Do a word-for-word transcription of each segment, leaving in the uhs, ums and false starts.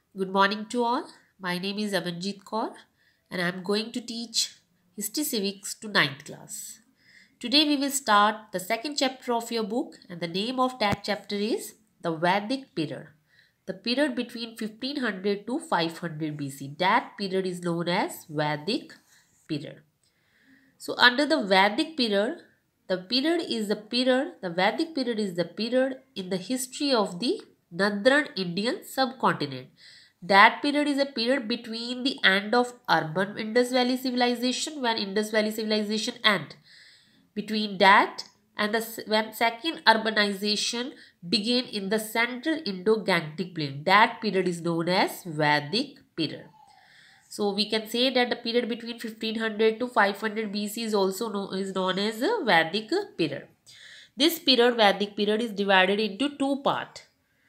Good morning to all. My name is Avanjit Kaur and I am going to teach History Civics to ninth class. Today we will start the second chapter of your book and the name of that chapter is the Vedic period. The period between fifteen hundred to five hundred B C. That period is known as Vedic period. So under the Vedic period, the period is the period, the Vedic period is the period in the history of the northern Indian subcontinent. That period is a period between the end of urban Indus Valley civilization, when Indus Valley civilization end. Between that and the when second urbanization began in the central Indo-Gangetic plain. That period is known as Vedic period. So we can say that the period between fifteen hundred to five hundred B C is also known, is known as the Vedic period. This period, Vedic period, is divided into two parts.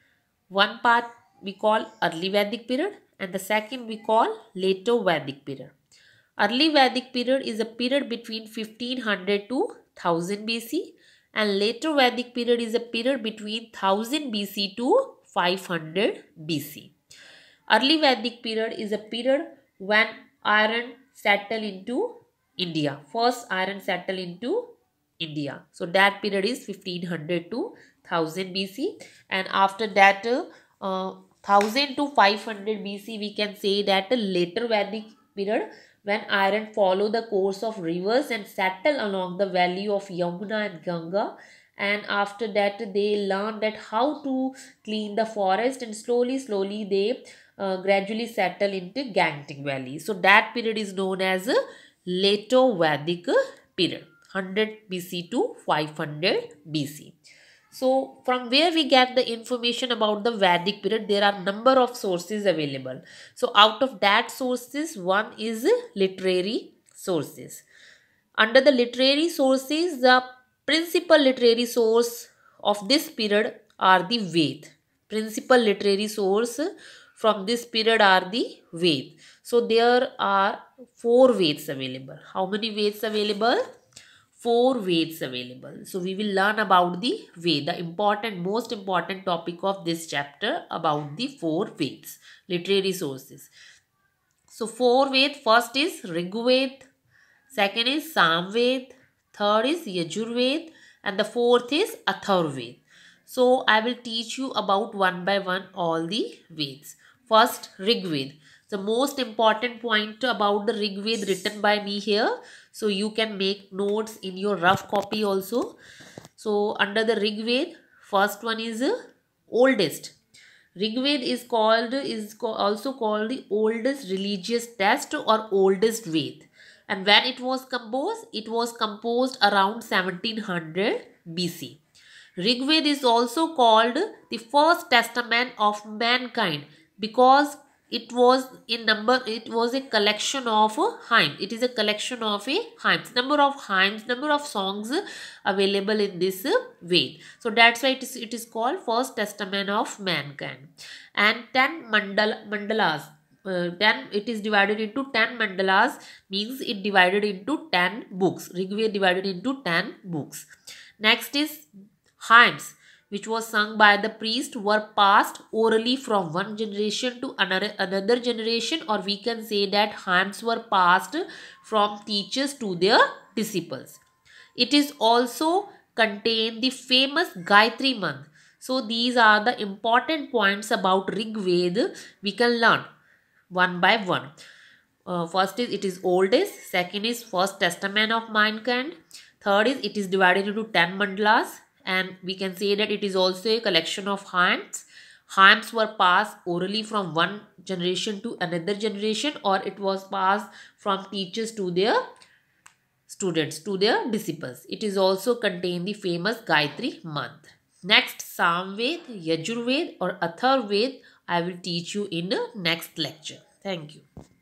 One part we call early Vedic period and the second we call later Vedic period. Early Vedic period is a period between fifteen hundred to one thousand B C and later Vedic period is a period between one thousand B C to five hundred B C. Early Vedic period is a period when iron settled into India. First iron settled into India. So that period is fifteen hundred to one thousand B C and after that uh, one thousand to five hundred B C we can say that the later Vedic period when iron follow the course of rivers and settle along the valley of Yamuna and Ganga, and after that they learn that how to clean the forest and slowly slowly they uh, gradually settle into Gangetic Valley. So that period is known as a later Vedic period, one hundred B C to five hundred B C. So from where we get the information about the Vedic period, there are number of sources available. So out of that sources, one is literary sources. Under the literary sources, the principal literary source of this period are the Ved. Principal literary source from this period are the Ved. So there are four Veds available. How many Veds available? Four Veds available. So we will learn about the Ved, the important, most important topic of this chapter about the four Veds, literary sources. So four Ved, first is Rigved, second is Samved, third is Yajurved and the fourth is Atharvaved. So I will teach you about one by one all the Veds. First, Rigved. The most important point about the Rigved written by me here. So you can make notes in your rough copy also. So under the Rigved, first one is uh, oldest. Rigved is called is also called the oldest religious text or oldest Ved. And when it was composed, it was composed around seventeen hundred B C. Rigved is also called the first testament of mankind because it was in number, it was a collection of hymns. It is a collection of a hymns. Number of hymns, number of songs available in this Ved. So that's why it is, it is called first testament of mankind. And ten mandala, mandalas. Uh, ten, it is divided into ten mandalas, means it divided into ten books. Rigved divided into ten books. Next is hymns, which was sung by the priest, were passed orally from one generation to another, another generation, or we can say that hymns were passed from teachers to their disciples. It is also contain the famous Gayatri month. So these are the important points about Rigved we can learn one by one. Uh, first is it is oldest, second is first testament of mankind, third is it is divided into ten mandalas, and we can say that it is also a collection of hymns. Hymns were passed orally from one generation to another generation, or it was passed from teachers to their students, to their disciples. It is also contain the famous Gayatri month. Next, Samved, Yajurved or Atharvaved I will teach you in the next lecture. Thank you.